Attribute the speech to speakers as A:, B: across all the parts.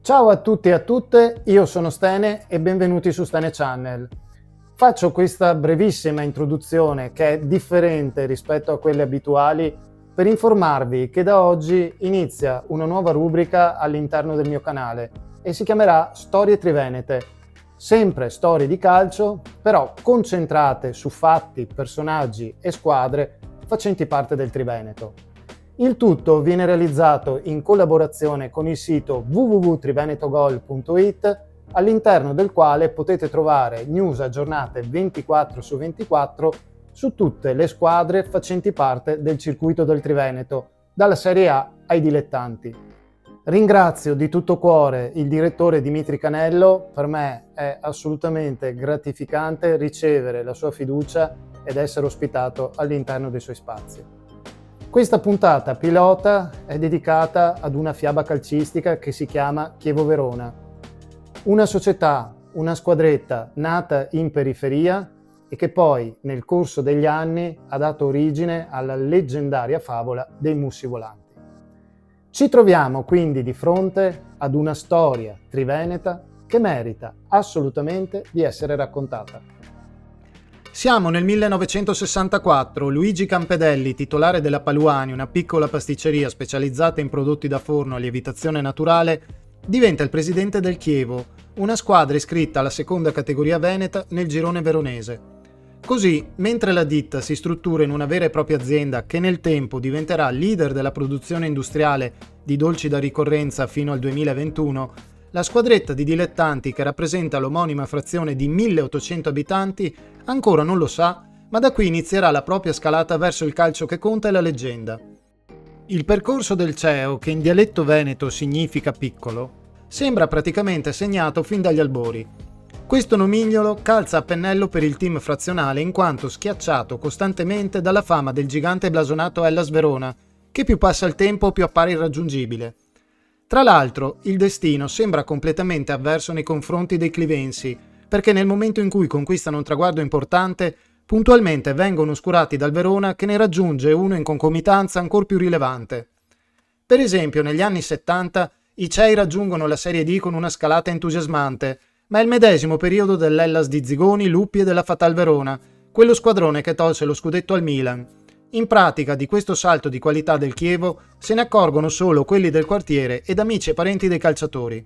A: Ciao a tutti e a tutte, io sono Stene e benvenuti su Stene Channel. Faccio questa brevissima introduzione che è differente rispetto a quelle abituali per informarvi che da oggi inizia una nuova rubrica all'interno del mio canale e si chiamerà Storie Trivenete. Sempre storie di calcio, però concentrate su fatti, personaggi e squadre facenti parte del Triveneto. Il tutto viene realizzato in collaborazione con il sito www.trivenetogol.it, all'interno del quale potete trovare news aggiornate 24 su 24 su tutte le squadre facenti parte del circuito del Triveneto, dalla Serie A ai dilettanti. Ringrazio di tutto cuore il direttore Dimitri Canello, per me è assolutamente gratificante ricevere la sua fiducia ed essere ospitato all'interno dei suoi spazi. Questa puntata pilota è dedicata ad una fiaba calcistica che si chiama Chievo Verona, una società, una squadretta nata in periferia e che poi nel corso degli anni ha dato origine alla leggendaria favola dei Mussi Volanti. Ci troviamo quindi di fronte ad una storia triveneta che merita assolutamente di essere raccontata. Siamo nel 1964, Luigi Campedelli, titolare della Paluani, una piccola pasticceria specializzata in prodotti da forno a lievitazione naturale, diventa il presidente del Chievo, una squadra iscritta alla seconda categoria veneta nel girone veronese. Così, mentre la ditta si struttura in una vera e propria azienda che nel tempo diventerà leader della produzione industriale di dolci da ricorrenza fino al 2021, la squadretta di dilettanti che rappresenta l'omonima frazione di 1800 abitanti ancora non lo sa, ma da qui inizierà la propria scalata verso il calcio che conta e la leggenda. Il percorso del CEO, che in dialetto veneto significa piccolo, sembra praticamente segnato fin dagli albori. Questo nomignolo calza a pennello per il team frazionale in quanto schiacciato costantemente dalla fama del gigante blasonato Hellas Verona, che più passa il tempo più appare irraggiungibile. Tra l'altro, il destino sembra completamente avverso nei confronti dei clivensi, perché nel momento in cui conquistano un traguardo importante, puntualmente vengono oscurati dal Verona che ne raggiunge uno in concomitanza ancor più rilevante. Per esempio, negli anni 70 i CEI raggiungono la Serie D con una scalata entusiasmante, ma è il medesimo periodo dell'Hellas di Zigoni, Luppi e della Fatal Verona, quello squadrone che tolse lo scudetto al Milan. In pratica, di questo salto di qualità del Chievo se ne accorgono solo quelli del quartiere ed amici e parenti dei calciatori.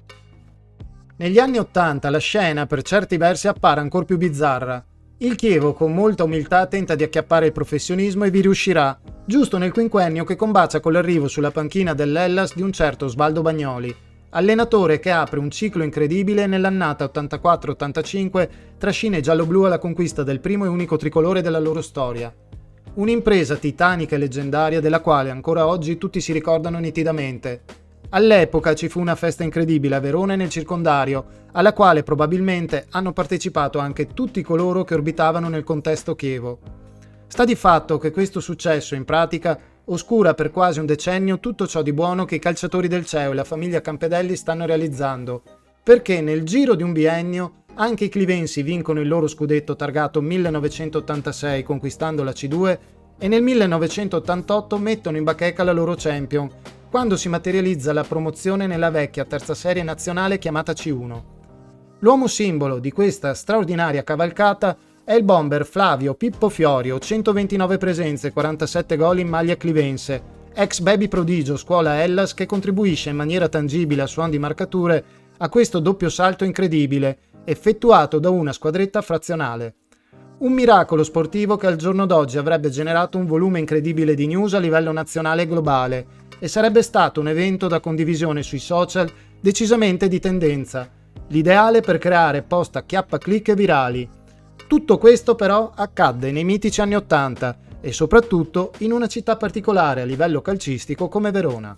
A: Negli anni 80 la scena per certi versi appare ancor più bizzarra. Il Chievo con molta umiltà tenta di acchiappare il professionismo e vi riuscirà, giusto nel quinquennio che combacia con l'arrivo sulla panchina dell'Hellas di un certo Osvaldo Bagnoli, allenatore che apre un ciclo incredibile nell'annata 84-85, trascina i gialloblu alla conquista del primo e unico tricolore della loro storia. Un'impresa titanica e leggendaria della quale ancora oggi tutti si ricordano nitidamente. All'epoca ci fu una festa incredibile a Verona e nel circondario, alla quale probabilmente hanno partecipato anche tutti coloro che orbitavano nel contesto Chievo. Sta di fatto che questo successo, in pratica, oscura per quasi un decennio tutto ciò di buono che i calciatori del CEO e la famiglia Campedelli stanno realizzando, perché nel giro di un biennio anche i clivensi vincono il loro scudetto targato 1986 conquistando la C2 e nel 1988 mettono in bacheca la loro champion, quando si materializza la promozione nella vecchia terza serie nazionale chiamata C1. L'uomo simbolo di questa straordinaria cavalcata è il bomber Flavio Pippo Fiorio, 129 presenze e 47 gol in maglia clivense, ex baby prodigio scuola Hellas che contribuisce in maniera tangibile a suon di marcature a questo doppio salto incredibile, effettuato da una squadretta frazionale. Un miracolo sportivo che al giorno d'oggi avrebbe generato un volume incredibile di news a livello nazionale e globale e sarebbe stato un evento da condivisione sui social decisamente di tendenza, l'ideale per creare post acchiappa-click e virali. Tutto questo però accadde nei mitici anni '80 e soprattutto in una città particolare a livello calcistico come Verona.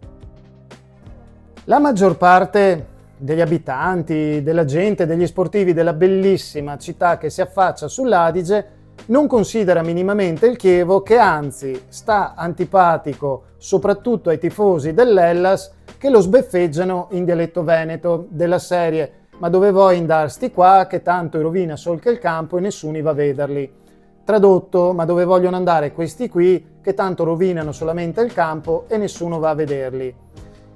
A: La maggior parte degli abitanti, della gente, degli sportivi della bellissima città che si affaccia sull'Adige non considera minimamente il Chievo, che anzi sta antipatico soprattutto ai tifosi dell'Hellas che lo sbeffeggiano in dialetto veneto della serie «Ma dove vuoi andar sti qua che tanto rovina sol che il campo e nessuno va a vederli». Tradotto: «Ma dove vogliono andare questi qui che tanto rovinano solamente il campo e nessuno va a vederli».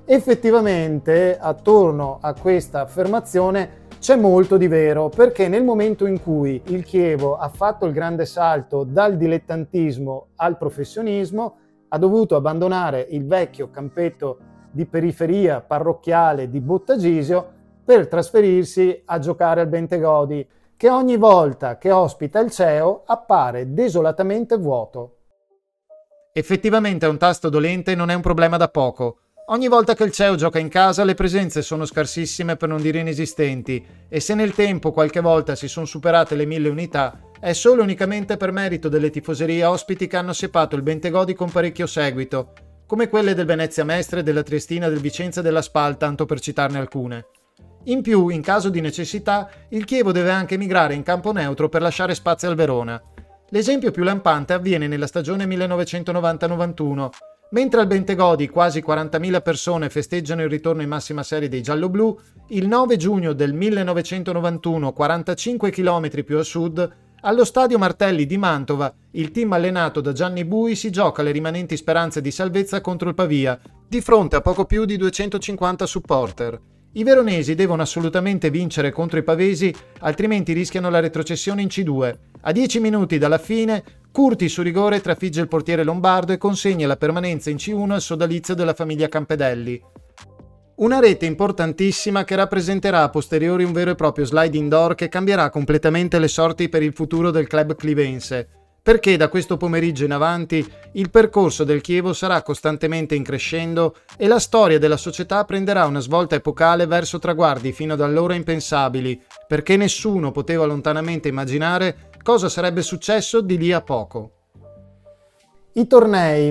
A: Effettivamente, attorno a questa affermazione c'è molto di vero, perché nel momento in cui il Chievo ha fatto il grande salto dal dilettantismo al professionismo, ha dovuto abbandonare il vecchio campetto di periferia parrocchiale di Bottagisio per trasferirsi a giocare al Bentegodi, che ogni volta che ospita il CEO appare desolatamente vuoto.
B: Effettivamente un tasto dolente non è un problema da poco. Ogni volta che il CEO gioca in casa le presenze sono scarsissime, per non dire inesistenti, e se nel tempo qualche volta si sono superate le 1000 unità, è solo unicamente per merito delle tifoserie ospiti che hanno sepato il Bentegodi con parecchio seguito, come quelle del Venezia Mestre, della Triestina, del Vicenza e della Spal, tanto per citarne alcune. In più, in caso di necessità, il Chievo deve anche migrare in campo neutro per lasciare spazio al Verona. L'esempio più lampante avviene nella stagione 1990-91, mentre al Bentegodi quasi 40.000 persone festeggiano il ritorno in massima serie dei gialloblu, il 9 giugno del 1991, 45 km più a sud, allo stadio Martelli di Mantova, il team allenato da Gianni Bui si gioca le rimanenti speranze di salvezza contro il Pavia, di fronte a poco più di 250 supporter. I veronesi devono assolutamente vincere contro i pavesi, altrimenti rischiano la retrocessione in C2. A 10 minuti dalla fine, Curti su rigore trafigge il portiere lombardo e consegna la permanenza in C1 al sodalizio della famiglia Campedelli. Una rete importantissima che rappresenterà a posteriori un vero e proprio sliding door che cambierà completamente le sorti per il futuro del club clivense, perché da questo pomeriggio in avanti il percorso del Chievo sarà costantemente in crescendo e la storia della società prenderà una svolta epocale verso traguardi fino ad allora impensabili, perché nessuno poteva lontanamente immaginare cosa sarebbe successo di lì a poco.
A: I tornei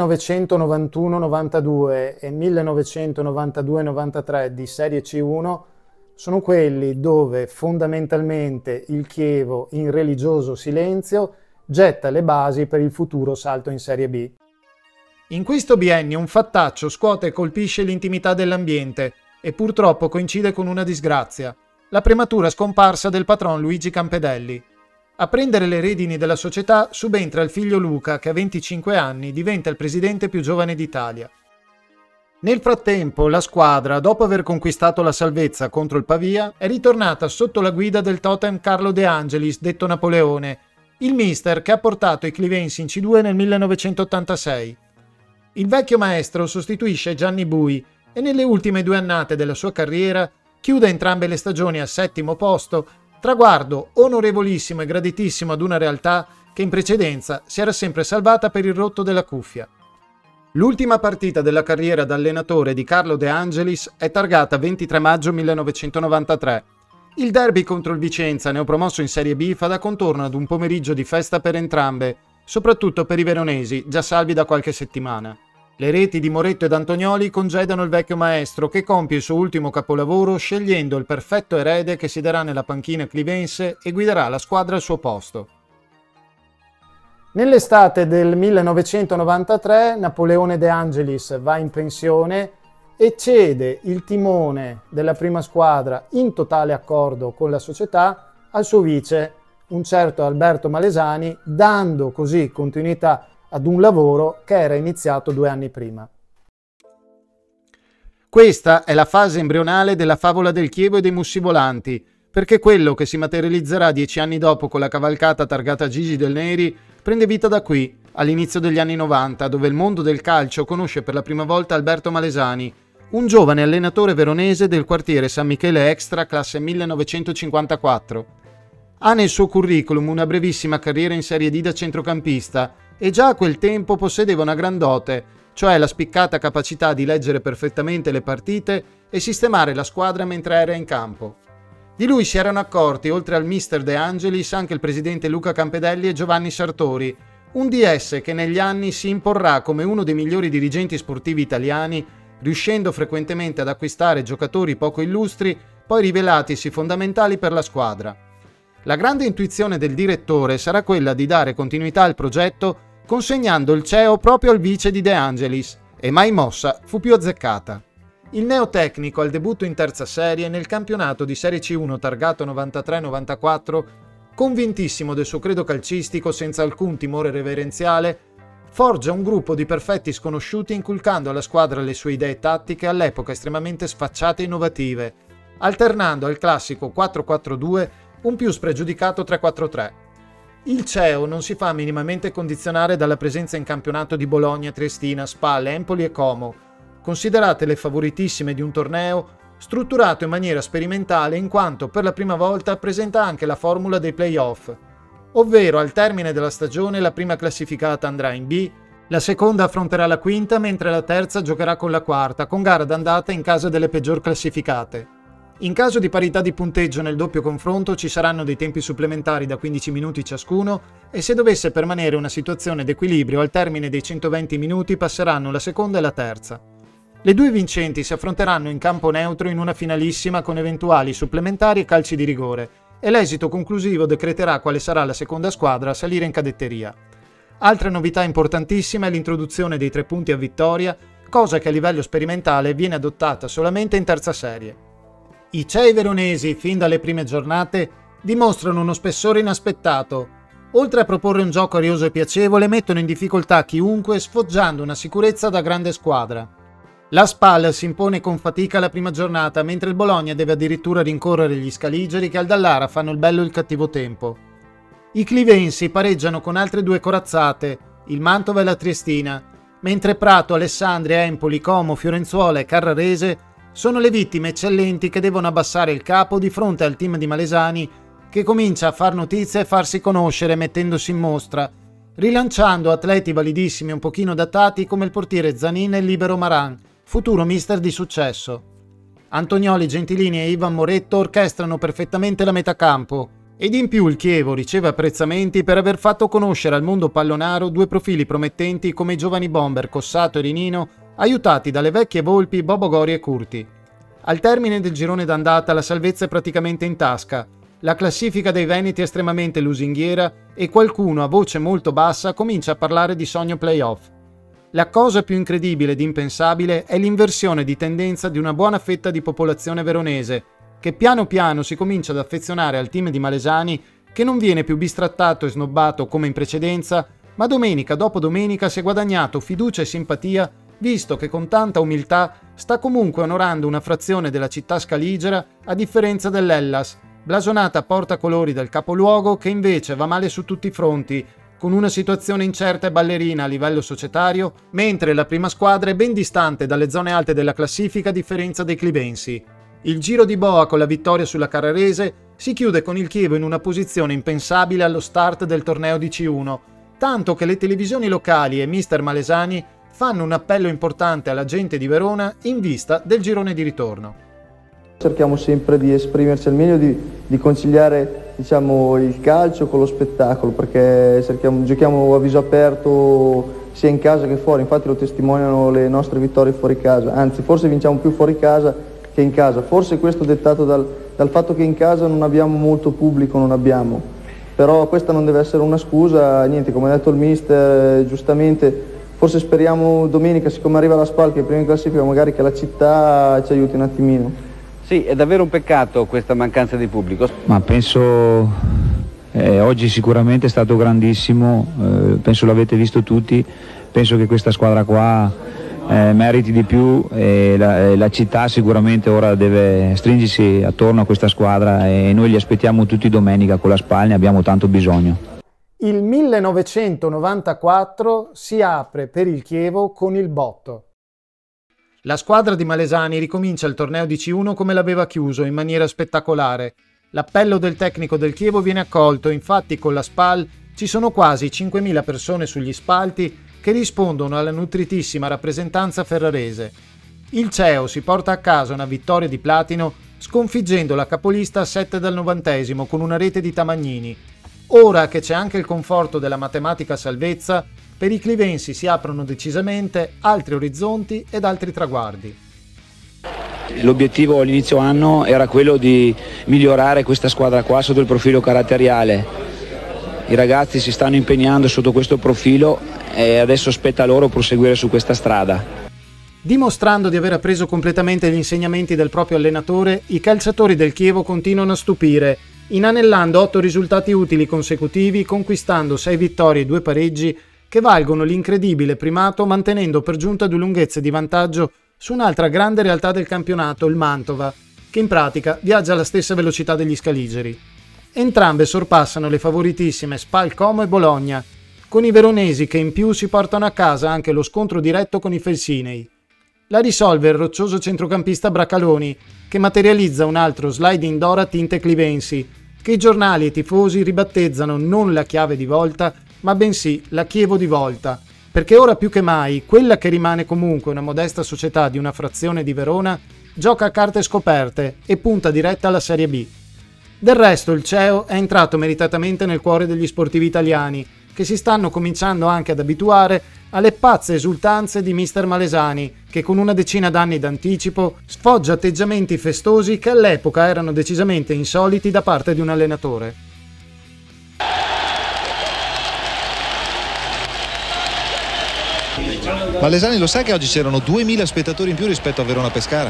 A: 1991-92 e 1992-93 di Serie C1 sono quelli dove fondamentalmente il Chievo, in religioso silenzio, getta le basi per il futuro salto in Serie B.
B: In questo biennio un fattaccio scuote e colpisce l'intimità dell'ambiente e purtroppo coincide con una disgrazia, la prematura scomparsa del patron Luigi Campedelli. A prendere le redini della società subentra il figlio Luca che a 25 anni diventa il presidente più giovane d'Italia. Nel frattempo la squadra, dopo aver conquistato la salvezza contro il Pavia, è ritornata sotto la guida del totem Carlo De Angelis, detto Napoleone, il mister che ha portato i clivensi in C2 nel 1986. Il vecchio maestro sostituisce Gianni Bui e nelle ultime 2 annate della sua carriera chiude entrambe le stagioni al 7° posto, traguardo onorevolissimo e graditissimo ad una realtà che in precedenza si era sempre salvata per il rotto della cuffia. L'ultima partita della carriera da allenatore di Carlo De Angelis è targata 23 maggio 1993. Il derby contro il Vicenza, neopromosso in Serie B, fa da contorno ad un pomeriggio di festa per entrambe, soprattutto per i veronesi, già salvi da qualche settimana. Le reti di Moretto ed Antonioli congedano il vecchio maestro che compie il suo ultimo capolavoro scegliendo il perfetto erede che siederà nella panchina clivense e guiderà la squadra al suo posto.
A: Nell'estate del 1993 Napoleone De Angelis va in pensione e cede il timone della prima squadra in totale accordo con la società al suo vice, un certo Alberto Malesani, dando così continuità ad un lavoro che era iniziato 2 anni prima.
B: Questa è la fase embrionale della favola del Chievo e dei Mussi Volanti, perché quello che si materializzerà 10 anni dopo con la cavalcata targata Gigi Del Neri prende vita da qui, all'inizio degli anni 90, dove il mondo del calcio conosce per la prima volta Alberto Malesani, un giovane allenatore veronese del quartiere San Michele Extra, classe 1954. Ha nel suo curriculum una brevissima carriera in Serie D da centrocampista e già a quel tempo possedeva una gran dote, cioè la spiccata capacità di leggere perfettamente le partite e sistemare la squadra mentre era in campo. Di lui si erano accorti, oltre al mister De Angelis, anche il presidente Luca Campedelli e Giovanni Sartori, un DS che negli anni si imporrà come uno dei migliori dirigenti sportivi italiani, riuscendo frequentemente ad acquistare giocatori poco illustri, poi rivelatisi fondamentali per la squadra. La grande intuizione del direttore sarà quella di dare continuità al progetto consegnando il CEO proprio al vice di De Angelis, e mai mossa fu più azzeccata. Il neotecnico al debutto in terza serie nel campionato di Serie C1 targato 93-94, convintissimo del suo credo calcistico senza alcun timore reverenziale, forgia un gruppo di perfetti sconosciuti inculcando alla squadra le sue idee tattiche all'epoca estremamente sfacciate e innovative, alternando al classico 4-4-2 un più spregiudicato 3-4-3. Il CEO non si fa minimamente condizionare dalla presenza in campionato di Bologna, Triestina, Spal, Empoli e Como, considerate le favoritissime di un torneo strutturato in maniera sperimentale in quanto per la prima volta presenta anche la formula dei play-off, ovvero al termine della stagione la prima classificata andrà in B, la seconda affronterà la quinta mentre la terza giocherà con la quarta, con gara d'andata in casa delle peggior classificate. In caso di parità di punteggio nel doppio confronto ci saranno dei tempi supplementari da 15 minuti ciascuno e se dovesse permanere una situazione d'equilibrio al termine dei 120 minuti passeranno la seconda e la terza. Le due vincenti si affronteranno in campo neutro in una finalissima con eventuali supplementari e calci di rigore e l'esito conclusivo decreterà quale sarà la seconda squadra a salire in cadetteria. Altra novità importantissima è l'introduzione dei 3 punti a vittoria, cosa che a livello sperimentale viene adottata solamente in terza serie. I CEI veronesi, fin dalle prime giornate, dimostrano uno spessore inaspettato. Oltre a proporre un gioco arioso e piacevole, mettono in difficoltà chiunque sfoggiando una sicurezza da grande squadra. La Spal si impone con fatica la prima giornata, mentre il Bologna deve addirittura rincorrere gli scaligeri che al Dallara fanno il bello e il cattivo tempo. I clivensi pareggiano con altre 2 corazzate, il Mantova e la Triestina, mentre Prato, Alessandria, Empoli, Como, Fiorenzuola e Carrarese sono le vittime eccellenti che devono abbassare il capo di fronte al team di Malesani che comincia a far notizia e farsi conoscere mettendosi in mostra, rilanciando atleti validissimi un pochino datati come il portiere Zanin e il libero Maran, futuro mister di successo. Antonioli, Gentilini e Ivan Moretto orchestrano perfettamente la metacampo ed in più il Chievo riceve apprezzamenti per aver fatto conoscere al mondo pallonaro 2 profili promettenti come i giovani bomber Cossato e Rinino, aiutati dalle vecchie volpi Bobo Gori e Curti. Al termine del girone d'andata la salvezza è praticamente in tasca, la classifica dei veneti è estremamente lusinghiera e qualcuno a voce molto bassa comincia a parlare di sogno playoff. La cosa più incredibile ed impensabile è l'inversione di tendenza di una buona fetta di popolazione veronese, che piano piano si comincia ad affezionare al team di Malesani che non viene più bistrattato e snobbato come in precedenza, ma domenica dopo domenica si è guadagnato fiducia e simpatia visto che con tanta umiltà sta comunque onorando una frazione della città scaligera a differenza dell'Hellas, blasonata a portacolori del capoluogo che invece va male su tutti i fronti, con una situazione incerta e ballerina a livello societario, mentre la prima squadra è ben distante dalle zone alte della classifica a differenza dei clivensi. Il giro di boa con la vittoria sulla Carrarese si chiude con il Chievo in una posizione impensabile allo start del torneo di C1, tanto che le televisioni locali e mister Malesani fanno un appello importante alla gente di Verona in vista del girone di ritorno.
C: Cerchiamo sempre di esprimerci al meglio, di conciliare il calcio con lo spettacolo, perché giochiamo a viso aperto sia in casa che fuori, infatti lo testimoniano le nostre vittorie fuori casa, anzi forse vinciamo più fuori casa che in casa, forse questo dettato dal fatto che in casa non abbiamo molto pubblico, però questa non deve essere una scusa, niente, come ha detto il mister giustamente. Forse speriamo domenica, siccome arriva la Spal che è prima in classifica, magari che la città ci aiuti un attimino.
D: Sì, è davvero un peccato questa mancanza di pubblico.
E: Ma penso oggi sicuramente è stato grandissimo, penso l'avete visto tutti, penso che questa squadra qua meriti di più e la città sicuramente ora deve stringersi attorno a questa squadra e noi li aspettiamo tutti domenica con la Spal, ne abbiamo tanto bisogno.
A: Il 1994 si apre per il Chievo con il botto.
B: La squadra di Malesani ricomincia il torneo di C1 come l'aveva chiuso, in maniera spettacolare. L'appello del tecnico del Chievo viene accolto, infatti con la Spal ci sono quasi 5.000 persone sugli spalti che rispondono alla nutritissima rappresentanza ferrarese. Il CEO si porta a casa una vittoria di platino sconfiggendo la capolista a 7 dal 90° con una rete di Tamagnini. Ora che c'è anche il conforto della matematica salvezza, per i clivensi si aprono decisamente altri orizzonti ed altri traguardi.
E: L'obiettivo all'inizio anno era quello di migliorare questa squadra qua sotto il profilo caratteriale. I ragazzi si stanno impegnando sotto questo profilo e adesso spetta a loro proseguire su questa strada.
B: Dimostrando di aver appreso completamente gli insegnamenti del proprio allenatore, i calciatori del Chievo continuano a stupire, inanellando 8 risultati utili consecutivi, conquistando 6 vittorie e 2 pareggi, che valgono l'incredibile primato mantenendo per giunta 2 lunghezze di vantaggio su un'altra grande realtà del campionato, il Mantova, che in pratica viaggia alla stessa velocità degli scaligeri. Entrambe sorpassano le favoritissime Spal Como e Bologna, con i veronesi che in più si portano a casa anche lo scontro diretto con i felsinei. La risolve il roccioso centrocampista Bracaloni, che materializza un altro sliding door a tinte clivensi, che i giornali e i tifosi ribattezzano non la chiave di volta, ma bensì la Chievo di volta, perché ora più che mai quella che rimane comunque una modesta società di una frazione di Verona gioca a carte scoperte e punta diretta alla Serie B. Del resto il CEO è entrato meritatamente nel cuore degli sportivi italiani, che si stanno cominciando anche ad abituare alle pazze esultanze di mister Malesani, che con una decina d'anni d'anticipo sfoggia atteggiamenti festosi che all'epoca erano decisamente insoliti da parte di un allenatore.
F: Malesani lo sa che oggi c'erano 2000 spettatori in più rispetto a Verona Pescara?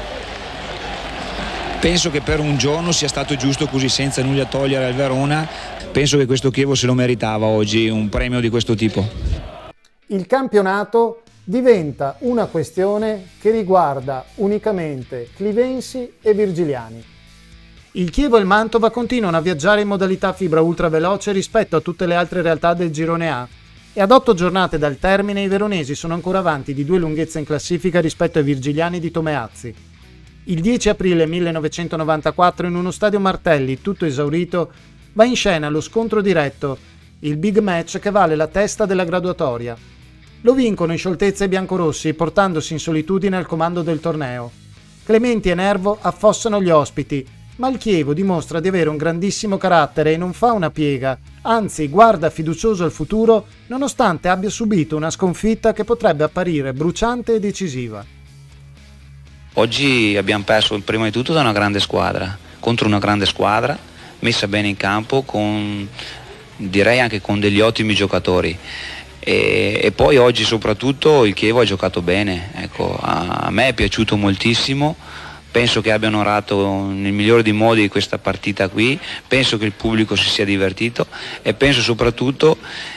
E: Penso che per un giorno sia stato giusto così, senza nulla togliere al Verona. Penso che questo Chievo se lo meritava oggi, un premio di questo tipo.
A: Il campionato diventa una questione che riguarda unicamente clivensi e virgiliani.
B: Il Chievo e il Mantova continuano a viaggiare in modalità fibra ultraveloce rispetto a tutte le altre realtà del girone A, e ad 8 giornate dal termine i veronesi sono ancora avanti di 2 lunghezze in classifica rispetto ai virgiliani di Tomeazzi. Il 10 aprile 1994 in uno stadio Martelli tutto esaurito va in scena lo scontro diretto, il big match che vale la testa della graduatoria. Lo vincono in scioltezza i biancorossi portandosi in solitudine al comando del torneo. Clementi e Nervo affossano gli ospiti, ma il Chievo dimostra di avere un grandissimo carattere e non fa una piega, anzi guarda fiducioso al futuro nonostante abbia subito una sconfitta che potrebbe apparire bruciante e decisiva.
G: Oggi abbiamo perso prima di tutto da una grande squadra, contro una grande squadra, messa bene in campo, direi anche con degli ottimi giocatori. E poi oggi soprattutto il Chievo ha giocato bene, ecco, a me è piaciuto moltissimo. Penso che abbiano onorato nel migliore dei modi questa partita qui, penso che il pubblico si sia divertito e penso soprattutto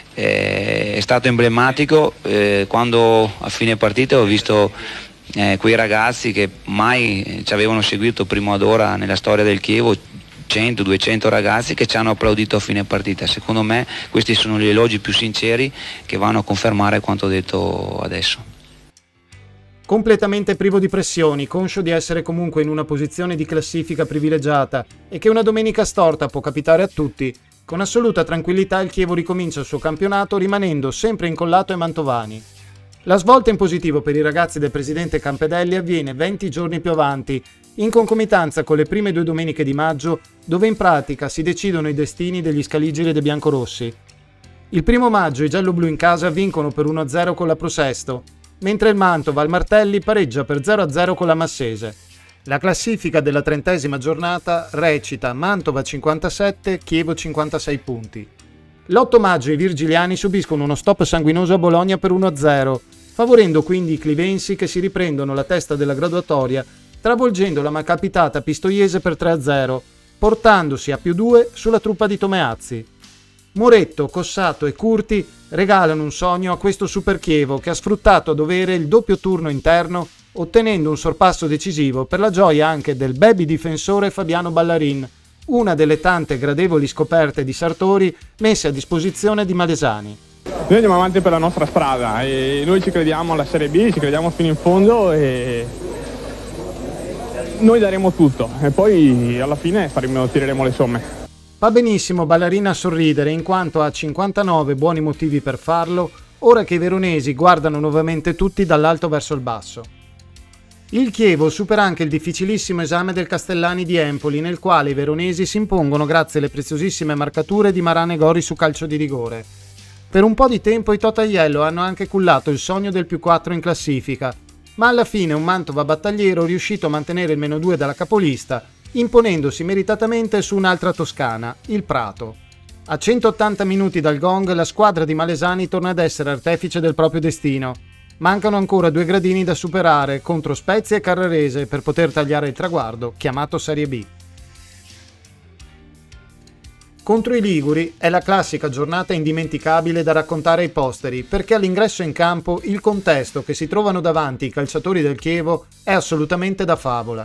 G: è stato emblematico quando a fine partita ho visto quei ragazzi che mai ci avevano seguito prima d'ora nella storia del Chievo, 100-200 ragazzi che ci hanno applaudito a fine partita. Secondo me questi sono gli elogi più sinceri che vanno a confermare quanto detto adesso.
B: Completamente privo di pressioni, conscio di essere comunque in una posizione di classifica privilegiata e che una domenica storta può capitare a tutti, con assoluta tranquillità il Chievo ricomincia il suo campionato rimanendo sempre incollato ai mantovani. La svolta in positivo per i ragazzi del presidente Campedelli avviene 20 giorni più avanti, in concomitanza con le prime 2 domeniche di maggio, dove in pratica si decidono i destini degli scaligeri e dei biancorossi. Il 1 maggio i gialloblu in casa vincono per 1-0 con la Prosesto, mentre il Mantova al Martelli pareggia per 0-0 con la Massese. La classifica della 30ª giornata recita Mantova 57, Chievo 56 punti. L'8 maggio i virgiliani subiscono uno stop sanguinoso a Bologna per 1-0, favorendo quindi i clivensi che si riprendono la testa della graduatoria, travolgendo la malcapitata pistoiese per 3-0, portandosi a +2 sulla truppa di Tomeazzi. Moretto, Cossato e Curti regalano un sogno a questo Super Chievo che ha sfruttato a dovere il doppio turno interno, ottenendo un sorpasso decisivo per la gioia anche del baby difensore Fabiano Ballarin, una delle tante gradevoli scoperte di Sartori messe a disposizione di Malesani.
H: Noi andiamo avanti per la nostra strada e noi ci crediamo alla Serie B, ci crediamo fino in fondo e noi daremo tutto e poi alla fine tireremo le somme.
B: Va benissimo Ballarin a sorridere in quanto ha 59 buoni motivi per farlo, ora che i veronesi guardano nuovamente tutti dall'alto verso il basso. Il Chievo supera anche il difficilissimo esame del Castellani di Empoli, nel quale i veronesi si impongono grazie alle preziosissime marcature di Marane Gori su calcio di rigore. Per un po' di tempo i Totaiello hanno anche cullato il sogno del +4 in classifica, ma alla fine un Mantova battagliero è riuscito a mantenere il -2 dalla capolista, imponendosi meritatamente su un'altra toscana, il Prato. A 180 minuti dal gong la squadra di Malesani torna ad essere artefice del proprio destino. Mancano ancora 2 gradini da superare contro Spezia e Carrarese per poter tagliare il traguardo chiamato Serie B. Contro i liguri è la classica giornata indimenticabile da raccontare ai posteri, perché all'ingresso in campo il contesto che si trovano davanti i calciatori del Chievo è assolutamente da favola.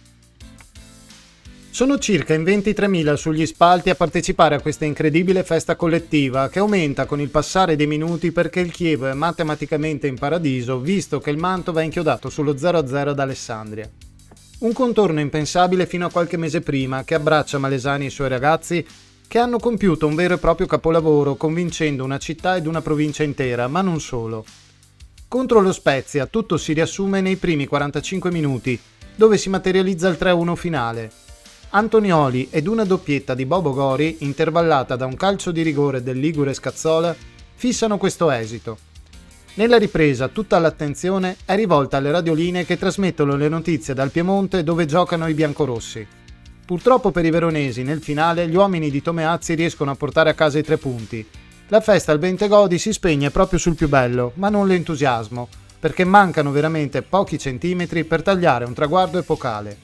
B: Sono circa in 23.000 sugli spalti a partecipare a questa incredibile festa collettiva che aumenta con il passare dei minuti perché il Chievo è matematicamente in paradiso visto che il Mantova è inchiodato sullo 0-0 ad Alessandria. Un contorno impensabile fino a qualche mese prima che abbraccia Malesani e i suoi ragazzi che hanno compiuto un vero e proprio capolavoro convincendo una città ed una provincia intera, ma non solo. Contro lo Spezia tutto si riassume nei primi 45 minuti dove si materializza il 3-1 finale. Antonioli ed una doppietta di Bobo Gori, intervallata da un calcio di rigore del ligure Scazzola, fissano questo esito. Nella ripresa tutta l'attenzione è rivolta alle radiolinee che trasmettono le notizie dal Piemonte dove giocano i biancorossi. Purtroppo per i veronesi nel finale gli uomini di Tomeazzi riescono a portare a casa i 3 punti. La festa al Bentegodi si spegne proprio sul più bello, ma non l'entusiasmo, perché mancano veramente pochi centimetri per tagliare un traguardo epocale.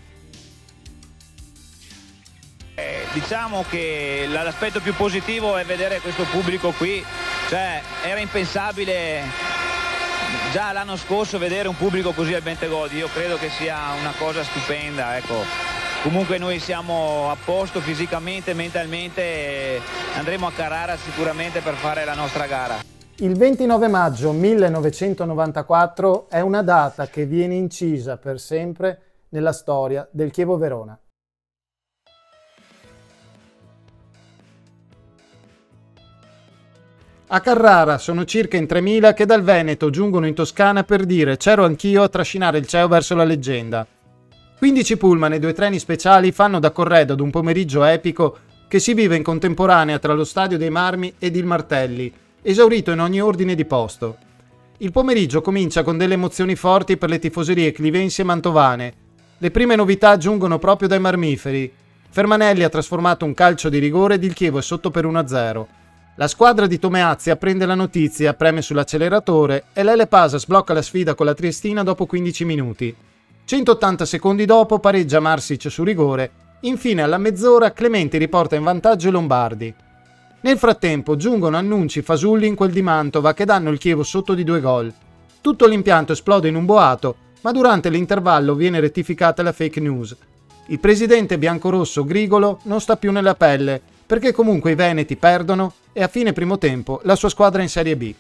I: Diciamo che l'aspetto più positivo è vedere questo pubblico qui, cioè era impensabile già l'anno scorso vedere un pubblico così al Bentegodi, io credo che sia una cosa stupenda, ecco. Comunque noi siamo a posto fisicamente, mentalmente e andremo a Carrara sicuramente per fare la nostra gara.
A: Il 29 maggio 1994 è una data che viene incisa per sempre nella storia del Chievo Verona.
B: A Carrara sono circa in 3.000 che dal Veneto giungono in Toscana per dire «c'ero anch'io» a trascinare il Chievo verso la leggenda. 15 pullman e 2 treni speciali fanno da corredo ad un pomeriggio epico che si vive in contemporanea tra lo Stadio dei Marmi ed il Martelli, esaurito in ogni ordine di posto. Il pomeriggio comincia con delle emozioni forti per le tifoserie clivensi e mantovane. Le prime novità giungono proprio dai marmiferi. Fermanelli ha trasformato un calcio di rigore ed il Chievo è sotto per 1-0. La squadra di Tomeazzi apprende la notizia, preme sull'acceleratore e l'Ele Pasa sblocca la sfida con la Triestina dopo 15 minuti. 180 secondi dopo pareggia Marsic su rigore, infine alla mezz'ora Clementi riporta in vantaggio i Lombardi. Nel frattempo giungono annunci fasulli in quel di Mantova che danno il Chievo sotto di 2 gol. Tutto l'impianto esplode in un boato, ma durante l'intervallo viene rettificata la fake news. Il presidente biancorosso Grigolo non sta più nella pelle, perché comunque i veneti perdono e a fine primo tempo la sua squadra è in Serie B.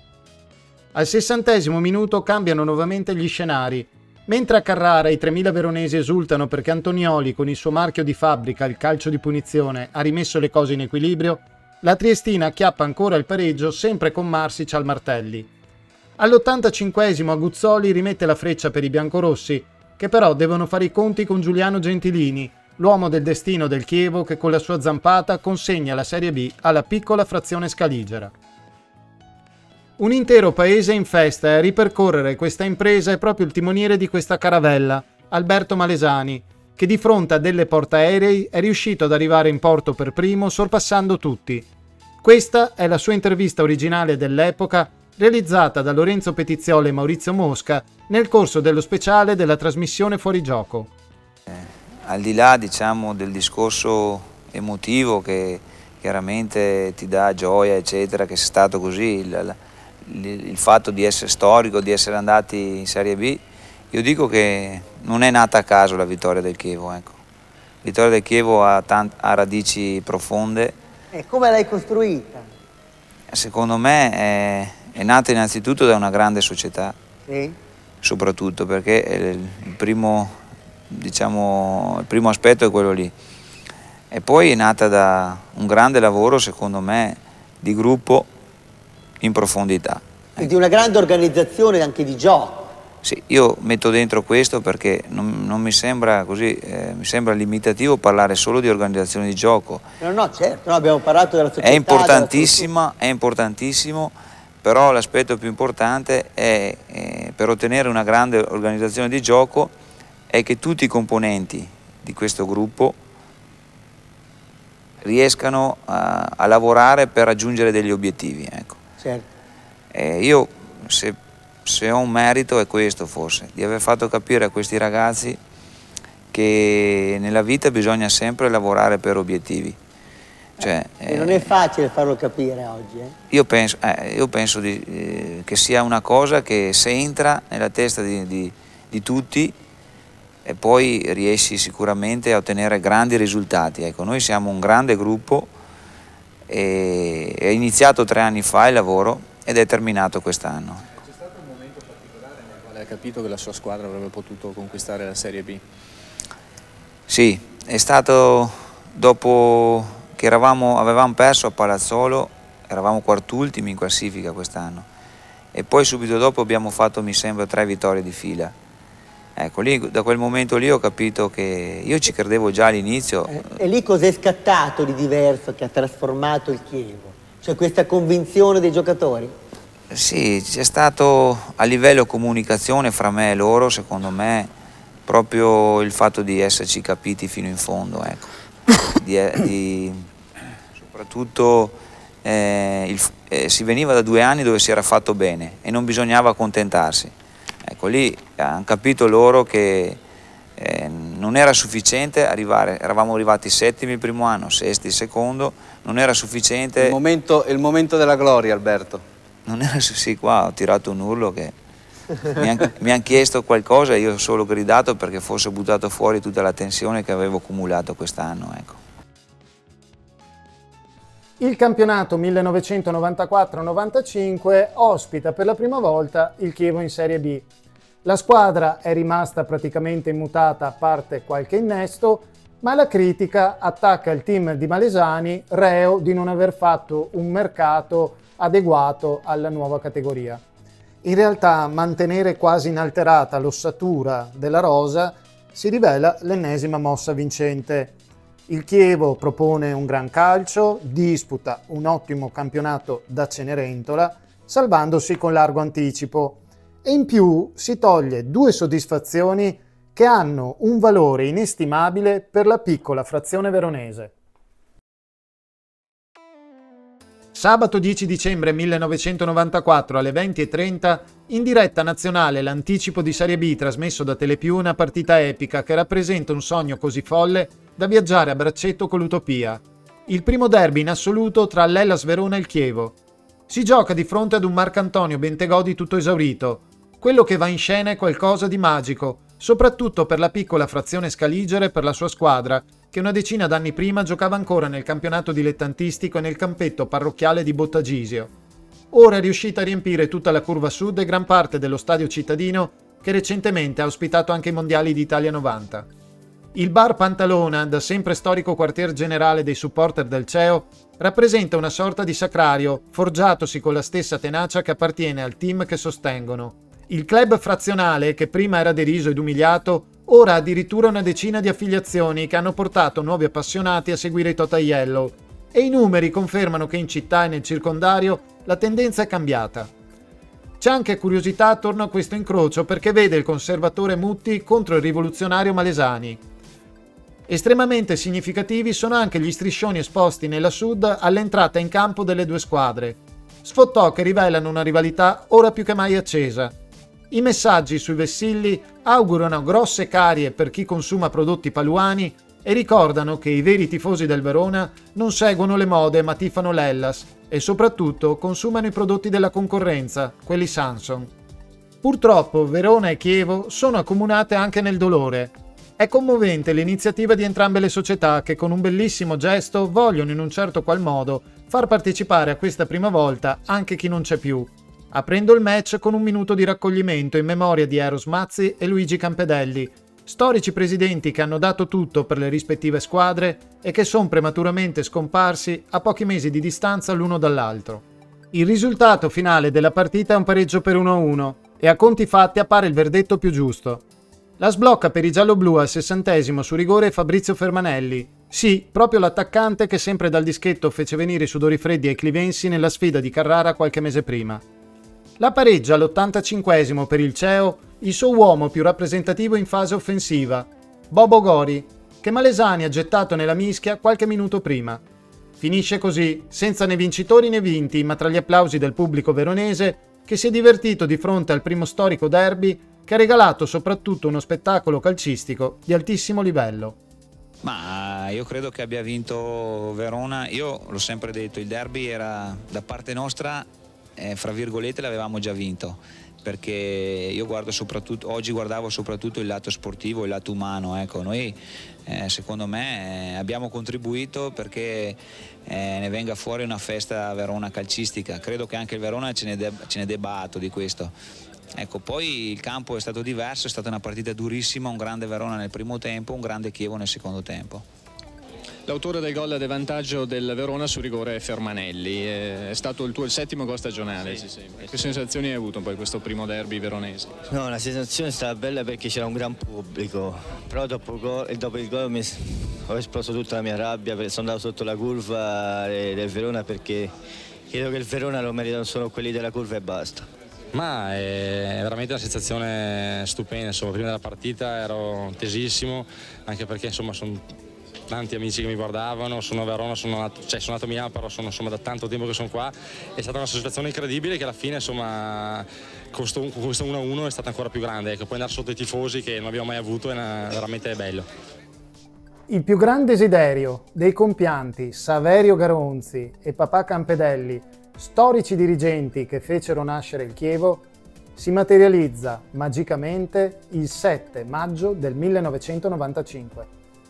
B: Al 60° minuto cambiano nuovamente gli scenari. Mentre a Carrara i 3.000 veronesi esultano perché Antonioli con il suo marchio di fabbrica, il calcio di punizione, ha rimesso le cose in equilibrio, la Triestina acchiappa ancora il pareggio sempre con Marsic al Martelli. All'85° Aguzzoli rimette la freccia per i biancorossi, che però devono fare i conti con Giuliano Gentilini, l'uomo del destino del Chievo che con la sua zampata consegna la Serie B alla piccola frazione scaligera. Un intero paese è in festa e a ripercorrere questa impresa è proprio il timoniere di questa caravella, Alberto Malesani, che di fronte a delle portaerei è riuscito ad arrivare in porto per primo sorpassando tutti. Questa è la sua intervista originale dell'epoca realizzata da Lorenzo Petiziolo e Maurizio Mosca nel corso dello speciale della trasmissione Fuorigioco.
J: Al di là, diciamo, del discorso emotivo che chiaramente ti dà gioia, eccetera, che sia stato così, il fatto di essere storico, di essere andati in Serie B, io dico che non è nata a caso la vittoria del Chievo. Ecco. La vittoria del Chievo ha radici profonde.
K: E come l'hai costruita?
J: Secondo me è nata innanzitutto da una grande società,
K: sì.
J: Soprattutto perché il primo aspetto è quello lì. E poi è nata da un grande lavoro, secondo me, di gruppo in profondità.
K: E di una grande organizzazione anche di gioco.
J: Sì, io metto dentro questo perché non mi sembra così, mi sembra limitativo parlare solo di organizzazione di gioco.
K: No, certo, no, abbiamo parlato della società.
J: È importantissimo, però l'aspetto più importante è per ottenere una grande organizzazione di gioco è che tutti i componenti di questo gruppo riescano a lavorare per raggiungere degli obiettivi. Ecco.
K: Certo.
J: Io se ho un merito è questo forse, di aver fatto capire a questi ragazzi che nella vita bisogna sempre lavorare per obiettivi Cioè,
K: e non è facile farlo capire oggi.
J: Io penso che sia una cosa che se entra nella testa di tutti e poi riesci sicuramente a ottenere grandi risultati. Ecco, noi siamo un grande gruppo e è iniziato 3 anni fa il lavoro ed è terminato quest'anno.
L: C'è stato un momento particolare nel quale ha capito che la sua squadra avrebbe potuto conquistare la Serie B?
J: Sì, è stato dopo che avevamo perso a Palazzolo, eravamo quartultimi in classifica quest'anno e poi subito dopo abbiamo fatto, mi sembra, 3 vittorie di fila. Ecco, lì, da quel momento lì ho capito che io ci credevo già all'inizio.
K: E lì cos'è scattato di diverso che ha trasformato il Chievo? Cioè questa convinzione dei giocatori?
J: Sì, c'è stato a livello comunicazione fra me e loro, secondo me, proprio il fatto di esserci capiti fino in fondo, ecco. Soprattutto si veniva da 2 anni dove si era fatto bene e non bisognava accontentarsi. Ecco, lì hanno capito loro che non era sufficiente arrivare, eravamo arrivati 7º il primo anno, 6º il secondo, non era sufficiente.
D: Il momento della gloria, Alberto.
J: Non era sì, qua ho tirato un urlo che mi hanno chiesto qualcosa e io ho solo gridato perché fosse buttato fuori tutta la tensione che avevo accumulato quest'anno, ecco.
A: Il campionato 1994-95 ospita per la prima volta il Chievo in Serie B. La squadra è rimasta praticamente immutata a parte qualche innesto, ma la critica attacca il team di Malesani reo di non aver fatto un mercato adeguato alla nuova categoria. In realtà mantenere quasi inalterata l'ossatura della rosa si rivela l'ennesima mossa vincente. Il Chievo propone un gran calcio, disputa un ottimo campionato da Cenerentola, salvandosi con largo anticipo e in più si toglie 2 soddisfazioni che hanno un valore inestimabile per la piccola frazione veronese.
B: Sabato 10 dicembre 1994 alle 20:30, in diretta nazionale l'anticipo di Serie B trasmesso da Telepiù, una partita epica che rappresenta un sogno così folle da viaggiare a braccetto con l'utopia. Il primo derby in assoluto tra l'Hellas Verona e il Chievo. Si gioca di fronte ad un Marcantonio Bentegodi tutto esaurito. Quello che va in scena è qualcosa di magico, soprattutto per la piccola frazione scaligere e per la sua squadra, che una decina d'anni prima giocava ancora nel campionato dilettantistico e nel campetto parrocchiale di Bottagisio. Ora è riuscita a riempire tutta la curva sud e gran parte dello stadio cittadino, che recentemente ha ospitato anche i mondiali d'Italia 90. Il bar Pantalona, da sempre storico quartier generale dei supporter del CEO, rappresenta una sorta di sacrario, forgiatosi con la stessa tenacia che appartiene al team che sostengono. Il club frazionale, che prima era deriso ed umiliato, ora ha addirittura una decina di affiliazioni che hanno portato nuovi appassionati a seguire i Total Yellow, e i numeri confermano che in città e nel circondario la tendenza è cambiata. C'è anche curiosità attorno a questo incrocio perché vede il conservatore Mutti contro il rivoluzionario Malesani. Estremamente significativi sono anche gli striscioni esposti nella Sud all'entrata in campo delle 2 squadre. Sfottò che rivelano una rivalità ora più che mai accesa. I messaggi sui vessilli augurano grosse carie per chi consuma prodotti paluani e ricordano che i veri tifosi del Verona non seguono le mode ma tifano l'Hellas e soprattutto consumano i prodotti della concorrenza, quelli Samsung. Purtroppo Verona e Chievo sono accomunate anche nel dolore. È commovente l'iniziativa di entrambe le società che con un bellissimo gesto vogliono in un certo qual modo far partecipare a questa prima volta anche chi non c'è più, aprendo il match con un minuto di raccoglimento in memoria di Eros Mazzi e Luigi Campedelli, storici presidenti che hanno dato tutto per le rispettive squadre e che sono prematuramente scomparsi a pochi mesi di distanza l'uno dall'altro. Il risultato finale della partita è un pareggio per 1-1 e a conti fatti appare il verdetto più giusto. La sblocca per i gialloblu al 60° su rigore Fabrizio Fermanelli. Sì, proprio l'attaccante che sempre dal dischetto fece venire i sudori freddi ai clivensi nella sfida di Carrara qualche mese prima. La pareggia all'85° per il CEO il suo uomo più rappresentativo in fase offensiva, Bobo Gori, che Malesani ha gettato nella mischia qualche minuto prima. Finisce così, senza né vincitori né vinti, ma tra gli applausi del pubblico veronese che si è divertito di fronte al primo storico derby che ha regalato soprattutto uno spettacolo calcistico di altissimo livello.
G: Ma io credo che abbia vinto Verona. Io l'ho sempre detto, il derby era da parte nostra, fra virgolette, l'avevamo già vinto, perché io oggi guardavo soprattutto il lato sportivo, il lato umano. Ecco, noi secondo me abbiamo contribuito perché ne venga fuori una festa a Verona calcistica. Credo che anche il Verona ce ne debba atto di questo. Ecco, poi il campo è stato diverso, è stata una partita durissima, un grande Verona nel primo tempo, un grande Chievo nel secondo tempo.
L: L'autore del gol di vantaggio del Verona su rigore è Fermanelli, è stato il settimo gol stagionale. Sì. Che sensazioni hai avuto poi questo primo derby veronese?
M: No, la sensazione è stata bella perché c'era un gran pubblico, però dopo il gol ho esploso tutta la mia rabbia perché sono andato sotto la curva del Verona, perché credo che il Verona lo meritano solo quelli della curva e basta.
N: Ma è veramente una sensazione stupenda, insomma, prima della partita ero tesissimo, anche perché insomma sono tanti amici che mi guardavano, sono a Verona, sono nato a Milano, però sono insomma da tanto tempo che sono qua. È stata una soddisfazione incredibile che alla fine insomma con questo 1-1 è stata ancora più grande, ecco, poi andare sotto i tifosi che non abbiamo mai avuto è veramente bello.
A: Il più gran desiderio dei compianti Saverio Garonzi e papà Campedelli, storici dirigenti che fecero nascere il Chievo, si materializza magicamente il 7 maggio del 1995.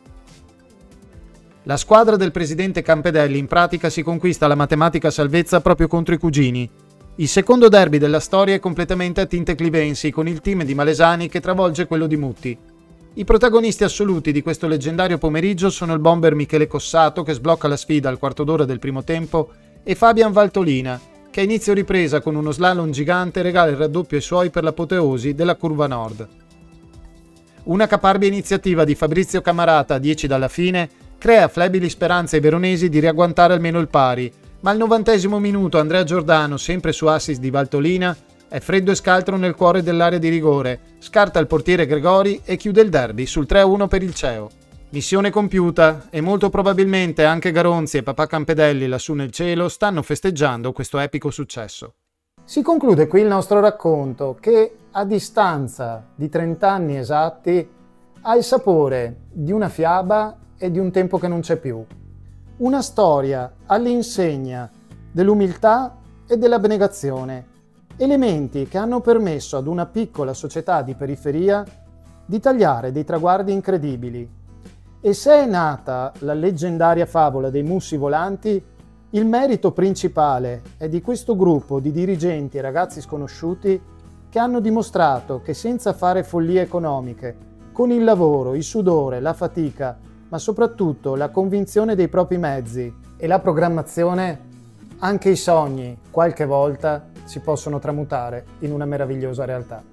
B: La squadra del presidente Campedelli in pratica si conquista la matematica salvezza proprio contro i cugini. Il secondo derby della storia è completamente a tinte clivensi, con il team di Malesani che travolge quello di Mutti. I protagonisti assoluti di questo leggendario pomeriggio sono il bomber Michele Cossato, che sblocca la sfida al quarto d'ora del primo tempo, e Fabian Valtolina, che a inizio ripresa con uno slalom gigante regala il raddoppio ai suoi per l'apoteosi della curva nord. Una caparbia iniziativa di Fabrizio Camarata a 10 dalla fine crea flebili speranze ai veronesi di riagguantare almeno il pari, ma al 90° minuto Andrea Giordano, sempre su assist di Valtolina, è freddo e scaltro nel cuore dell'area di rigore, scarta il portiere Gregori e chiude il derby sul 3-1 per il CEO. Missione compiuta, e molto probabilmente anche Garonzi e papà Campedelli lassù nel cielo stanno festeggiando questo epico successo.
A: Si conclude qui il nostro racconto che, a distanza di 30 anni esatti, ha il sapore di una fiaba e di un tempo che non c'è più. Una storia all'insegna dell'umiltà e dell'abnegazione, elementi che hanno permesso ad una piccola società di periferia di tagliare dei traguardi incredibili. E se è nata la leggendaria favola dei Mussi Volanti, il merito principale è di questo gruppo di dirigenti e ragazzi sconosciuti che hanno dimostrato che senza fare follie economiche, con il lavoro, il sudore, la fatica, ma soprattutto la convinzione dei propri mezzi e la programmazione, anche i sogni, qualche volta, si possono tramutare in una meravigliosa realtà.